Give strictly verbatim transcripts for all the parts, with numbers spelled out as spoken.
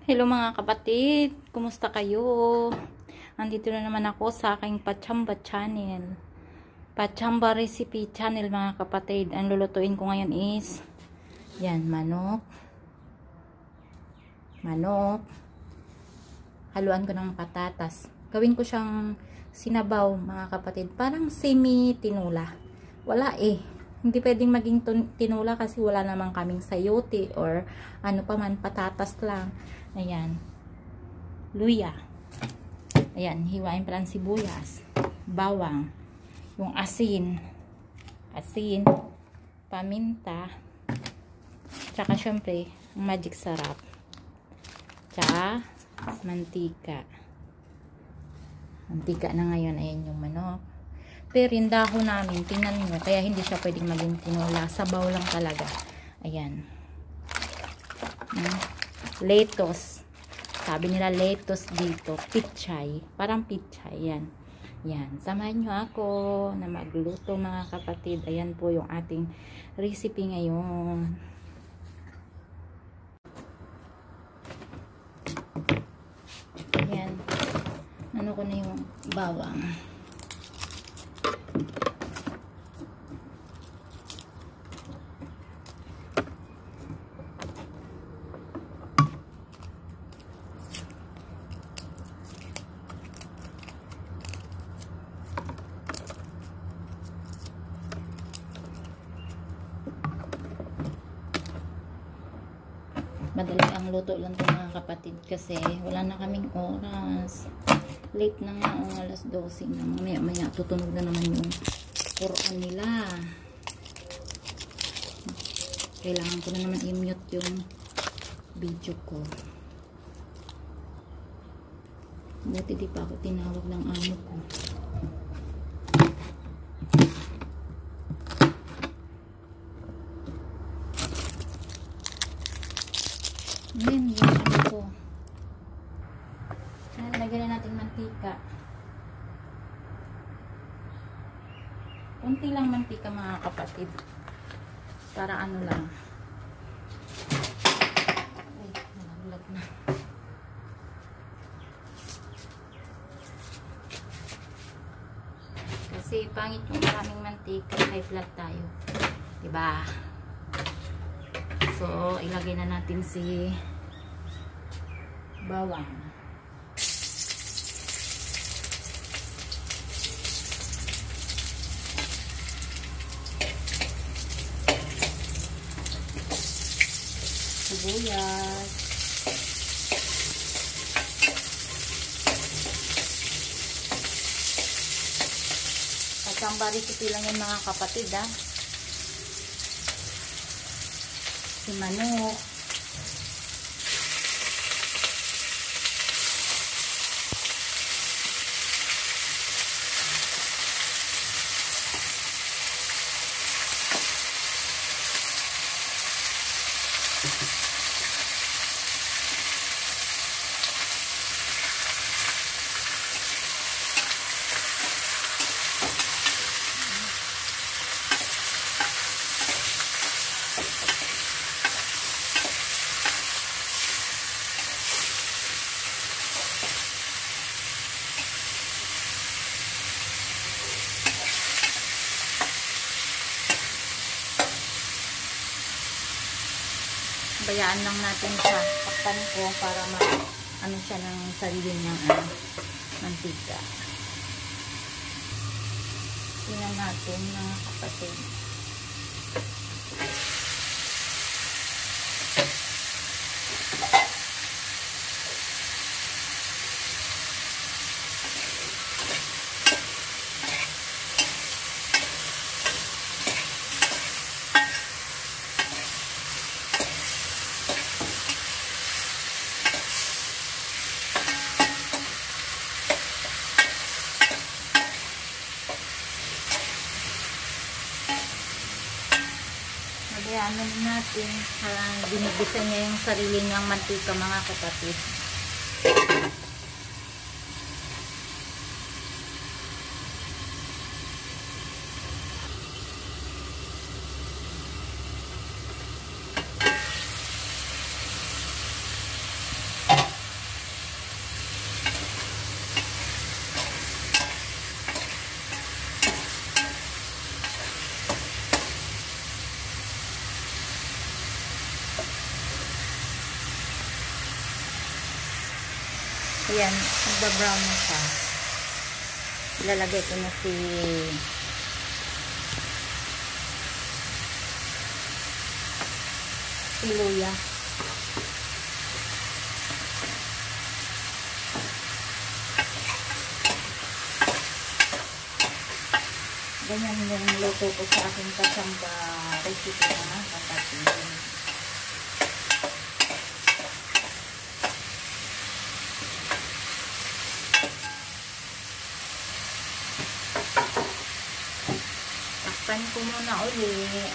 Hello mga kapatid, kumusta kayo? Andito na naman ako sa aking Pachamba channel. Pachamba recipe channel mga kapatid. Ang lulutuin ko ngayon is yan, manok. Manok. Haluan ko ng patatas. Gawin ko siyang sinabaw mga kapatid. Parang semi tinula. Wala eh. Hindi pwedeng maging tinula kasi wala namang kaming sayote or ano pa man, patatas lang. Ayan. Luya. Ayan, hiwain pa lang sibuyas. Bawang. Yung asin. Asin. Paminta. Tsaka syempre, magic sarap. Tsaka mantika. Mantika na ngayon. Ayan yung manok. Pero yung dahon namin, tingnan nyo, kaya hindi siya pwedeng maging tinula. Sabaw lang talaga. Ayan. Hmm. Lettuce. Sabi nila lettuce dito. Pichay. Parang pichay. Yan. Yan. Samahan nyo ako na magluto mga kapatid. Ayan po yung ating recipe ngayon. Ayan. Ano ko na yung bawang. Madali ang luto lang ito mga kapatid kasi wala na kaming oras. Late na nga ang alas dose na. Mamaya maya tutunog na naman yung Quran nila. Kailangan ko na naman i-mute yung video ko. Buti di pa ako tinawag ng amo ko. Ayan, yung ano ko. Ayan, lagyan na natin mantika. Kunti lang mantika mga kapatid. Para ano lang. Ay, nalaglag na. Kasi pangit yung maraming mantika. High blood tayo. Diba? So, ilagay na natin si bawang. Sibuyas. Pachamba recipe lang yung mga kapatid ah. Si manok. Bayaan lang natin siya. Takpan ko para ma ano siya ng sarili niyang ano, mantika. Tingnan natin mga kapatid. Ano natin, uh, binibisa niya yung sarili niyang mantika mga kapatid. Ayan, magba-brown na siya. Ilalagay ko na si si luya. Ganyan yung luto ko sa aking kasamba recipe na kapatid. Takpan ko muna ulit.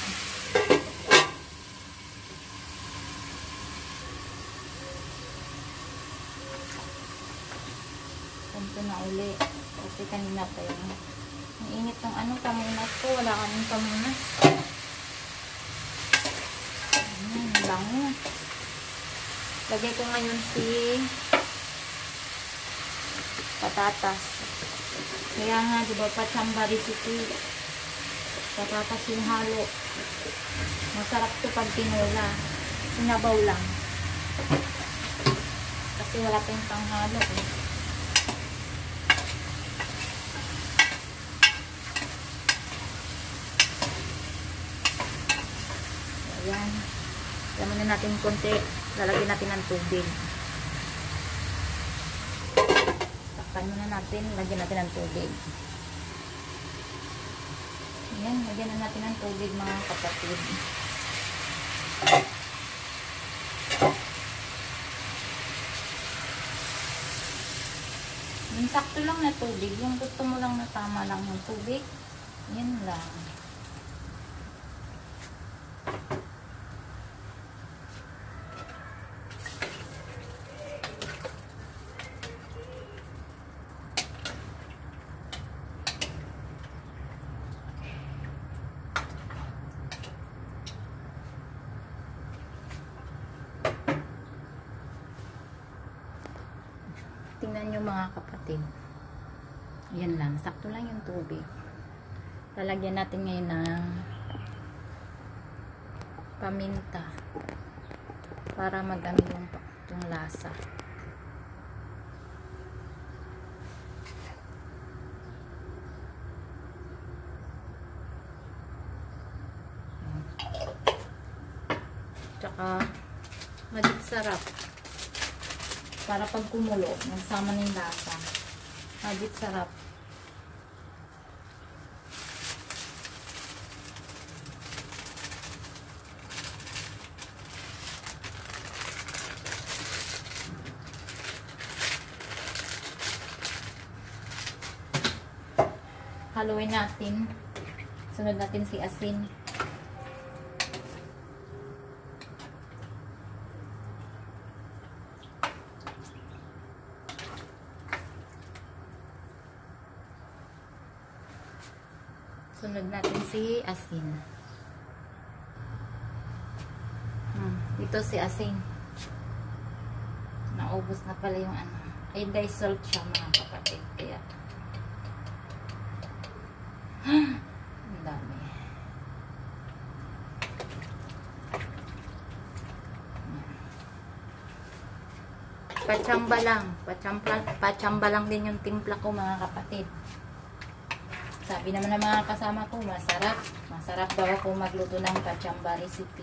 Takpan ko na ulit. Kasi kanina pa yung ang init ng ano, pamunas ko. Wala kaming pamunas. Ayan, bango. Lagay ko ngayon si patatas. Kaya nga, diba, pachamba recipe. Patatas yung halo. Masarap to pag tinola. Sinabaw lang. Kasi wala pa yung panghalo eh. Ayan. Ayan muna natin konti. Lalagyan natin ng tubig. Takpan muna natin. Lagyan natin ng tubig. Ayan. Lagyan na natin ng tubig mga kapatid. Yung sakto lang na tubig. Yung gusto mo lang na tama lang ng tubig. Yan lang. Tingnan nyo mga kapatid. Yan lang. Sakto lang yung tubig. Lalagyan natin ngayon ng paminta. Para maganda yung, yung lasa. Tsaka maging sarap. Para pag kumulo, nagsama ng lasa. Magit sarap. Haluin natin. Sunod natin si asin. Sunod natin si asin. Hmm, ito si asin. Naubos na pala yung ano. Ay, dissolved siya mga kapatid. Kaya, ang dami. Pachamba lang. Pachamba, pachamba lang din yung timpla ko mga kapatid. Sabi naman ng mga kasama ko, masarap. Masarap daw ako magluto ng pachamba recipe.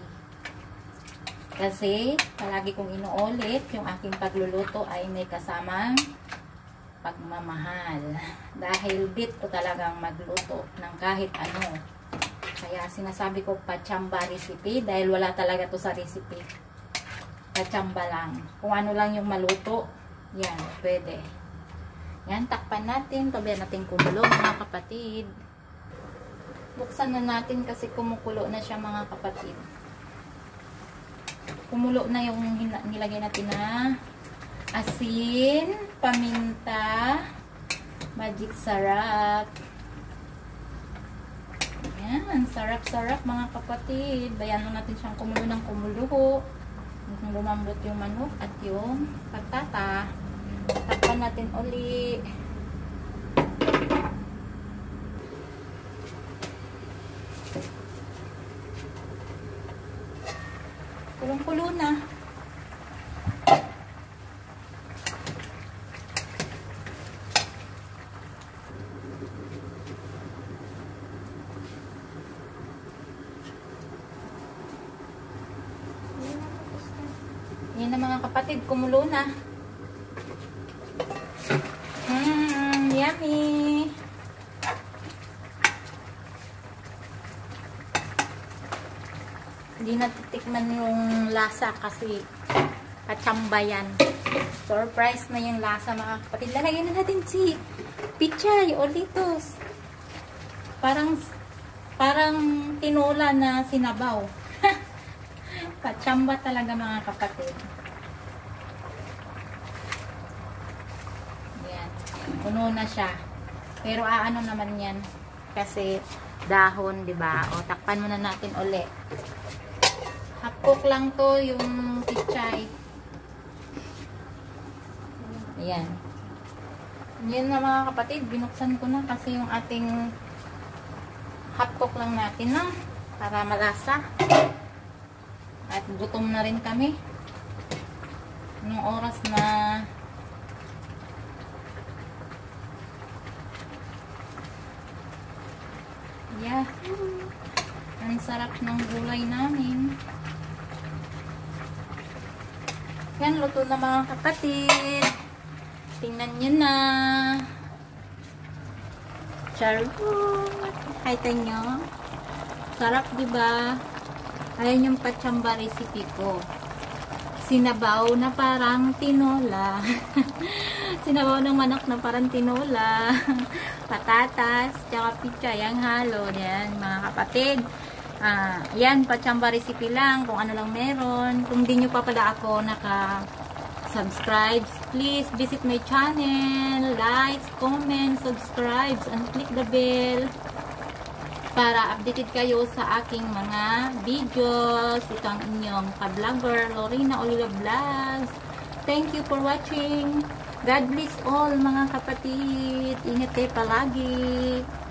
Kasi, palagi kong inuulit, yung aking pagluluto ay may kasamang pagmamahal. Dahil bit ko talagang magluto ng kahit ano. Kaya sinasabi ko pachamba recipe dahil wala talaga to sa recipe. Pachamba lang. Kung ano lang yung maluto, yan, pwede. Yan, takpan natin. Tabihan natin kumulo, mga kapatid. Buksan na natin kasi kumukulo na siya, mga kapatid. Kumulo na yung nilagay natin na asin, paminta, magic sarap. Yan, sarap-sarap, mga kapatid. Bayan natin siyang kumulo ng kumulo. Kung lumambot yung manok at yung patata. Takpan natin uli. Kulong-kulo na. na mga kapatid, kumulo na. Mmm, yummy. Hindi natitikman yung lasa kasi kachamba yan. Surprise na yung lasa mga kapatid. Lalagyan na natin si pichay o litos. Parang parang tinola na sinabaw. Kachamba talaga mga kapatid. Yan. Puno na siya. Pero aano naman yan. Kasi dahon, 'di ba? O takpan muna natin uli. Half cook lang to yung pichay. Ayan. Yan na mga kapatid. Binuksan ko na kasi yung ating half cook lang natin na para malasa. At gutom na rin kami. Nung oras na yeah. Ang sarap ng gulay namin. Yan, luto na mga kapatid. Tingnan nyo na. Charot. Kahit nyo. Sarap, diba? Ayan yung pachamba recipe ko. Sinabaw na parang tinola. Sinabaw ng manok na parang tinola. Patatas, tsaka pichay ang halo. Yan, mga kapatid. Ah, yan, pachamba recipe lang. Kung ano lang meron. Kung di nyo pa pala ako naka-subscribe, please visit my channel. Like, comment, subscribe, and click the bell para updated kayo sa aking mga videos. Ito ang inyong ka-vlogger, Lorena Olila Vlogs. Thank you for watching. God bless all mga kapatid. Ingat kayo palagi.